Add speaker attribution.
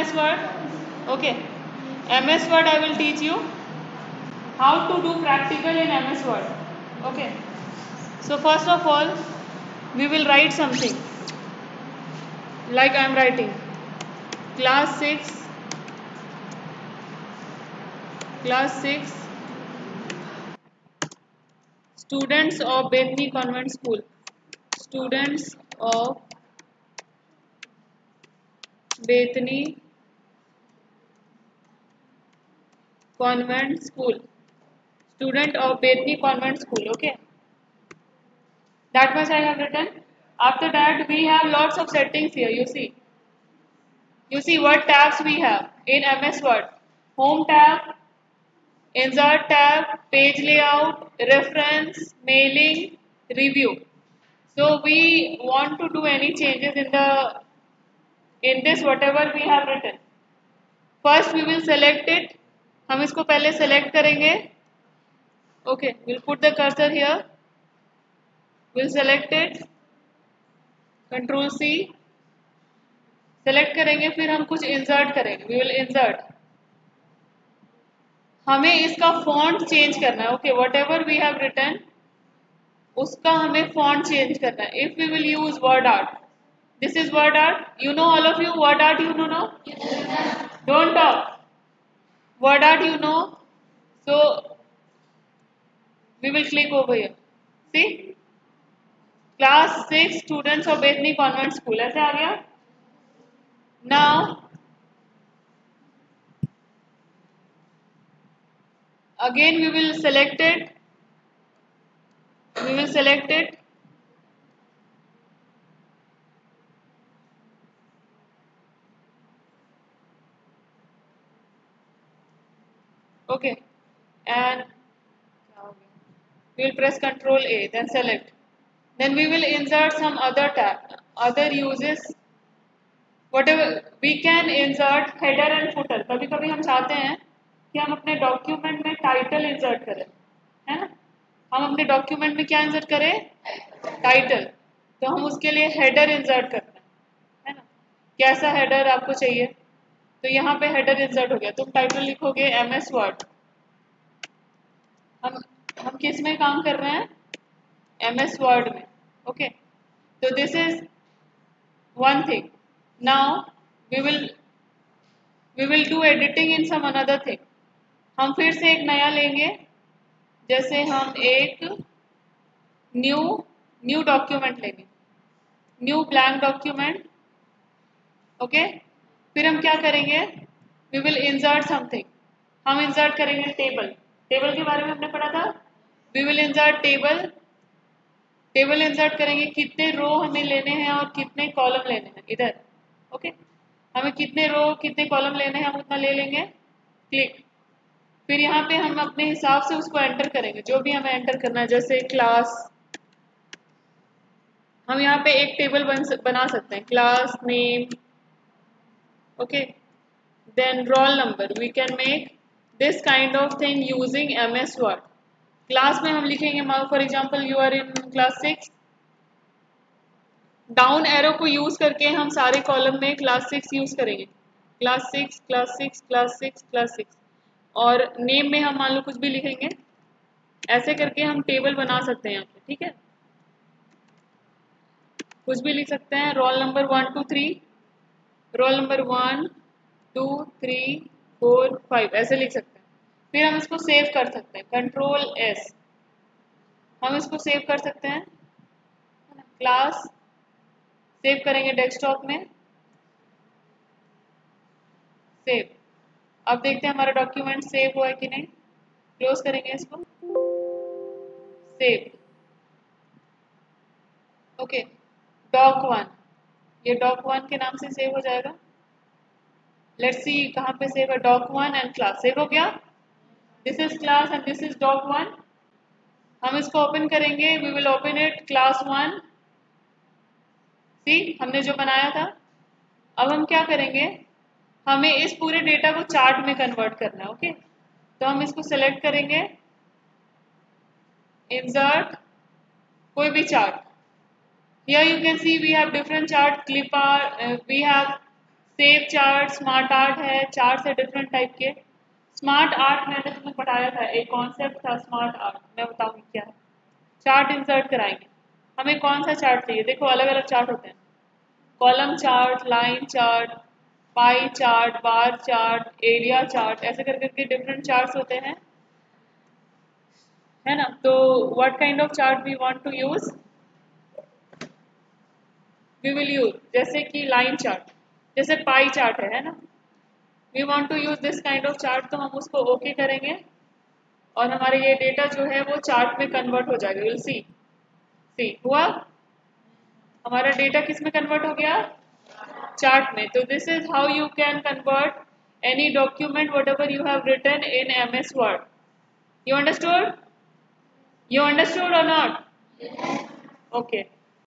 Speaker 1: MS Word? Okay. MS Word I will teach you how to do practical in MS Word. Okay. So first of all, we will write something like I am writing class 6 students of Bethany Convent School. Students of Bethany Convent School. Student of Bethany Convent School. Okay. That much I have written. After that, we have lots of settings here. You see what tabs we have in MS Word. Home tab, insert tab, page layout, reference, mailing, review. So we want to do any changes in this whatever we have written. First we will select it. हम इसको पहले select करेंगे. Okay, we'll put the cursor here. We'll select it. Control C. Select करेंगे फिर हम कुछ insert करेंगे. We will insert. हमें इसका font change करना है. Okay, whatever we have written, उसका हमें font change करना है. If we will use word art, this is word art. You know, all of you, word art you know? Don't talk. Word art you know. So we will click over here. See, class 6 students of Bethany Convent School. ऐसे आ गया. Now again we will select it. Okay, and we will press Ctrl A, then select. Then we will insert some other tab, other uses. Whatever we can insert header and footer. कभी कभी हम चाहते हैं कि हम अपने document में title insert करें, है ना? हम अपने डॉक्यूमेंट में क्या इंसर्ट करें? टाइटल. तो हम उसके लिए हेडर इंसर्ट करते हैं, है ना? कैसा हेडर आपको चाहिए? तो यहाँ पे हेडर इंसर्ट हो गया. तुम टाइटल लिखोगे MS Word. हम किस में काम कर रहे हैं? MS Word में. Okay. So this is one thing. Now we will do editing in some another thing. हम फिर से एक नया लेंगे. जैसे हम एक न्यू डॉक्यूमेंट लेंगे. New blank document. ओके. फिर हम क्या करेंगे? We will insert something. हम इंसर्ट करेंगे टेबल. टेबल के बारे में हमने पढ़ा था. We will insert table. Table insert करेंगे. कितने रो हमें लेने हैं और कितने कॉलम लेने हैं इधर. ओके. हमें कितने रो कितने कॉलम लेने हैं हम उतना ले लेंगे. क्लिक. फिर यहाँ पे हम अपने हिसाब से उसको एंटर करेंगे, जो भी हमें एंटर करना है. जैसे क्लास, हम यहाँ पे एक टेबल बना सकते हैं. Class name. Okay. Then roll number. We can make this kind of thing using MS Word. Class में हम लिखेंगे, for example you are in class 6. Down arrow को यूज करके हम सारे कॉलम में क्लास 6 यूज करेंगे. Class 6, class 6, class 6, class 6. और नेम में हम मान लो कुछ भी लिखेंगे. ऐसे करके हम टेबल बना सकते हैं यहाँ पे. ठीक है, कुछ भी लिख सकते हैं. रोल नंबर 1 2 3, रोल नंबर 1 2 3 4 5 ऐसे लिख सकते हैं. फिर हम इसको सेव कर सकते हैं. Ctrl S. हम इसको सेव कर सकते हैं. क्लास सेव करेंगे डेस्कटॉप में. सेव. अब देखते हैं हमारा डॉक्यूमेंट सेव हुआ है कि नहीं. क्लोज करेंगे इसको. सेव. ओके. doc1, ये doc1 के नाम से सेव हो जाएगा. लेट्स सी कहाँ पे सेव है. doc1 and class. सेव हो गया. This is class and this is doc1. हम इसको ओपन करेंगे. We will open it class 1. See हमने जो बनाया था. अब हम क्या करेंगे, हमें इस पूरे डेटा को चार्ट में कन्वर्ट करना है. ओके. तो हम इसको सेलेक्ट करेंगे. इंसर्ट कोई भी chart. Here you can see we have different chart. Clip art. We have save chart, smart art है, चार्ट है डिफरेंट टाइप के। स्मार्ट आर्ट मैंने तुम्हें पढ़ाया था, एक कॉन्सेप्ट था स्मार्ट आर्ट, मैं बताऊंगी क्या है। चार्ट इंसर्ट कराएंगे। हमें कौन सा चार्ट चाहिए? देखो अलग अलग चार्ट होते हैं, column chart, line chart, pie chart, bar chart, area chart, ऐसे कर करके डिफरेंट चार्ट्स होते हैं, है ना। तो what kind of chart we want to use, we will use जैसे कि लाइन चार्ट, जैसे पाई चार्ट है ना, we want to use this kind of chart, तो हम उसको ओके करेंगे और हमारे ये डेटा जो है वो चार्ट में कन्वर्ट हो जाएगा। विल सी हुआ, हमारा डेटा किस में कन्वर्ट हो गया? चार्ट में। तो this is how you can convert any document whatever you have written in MS Word। You understood? You understood or not? Okay.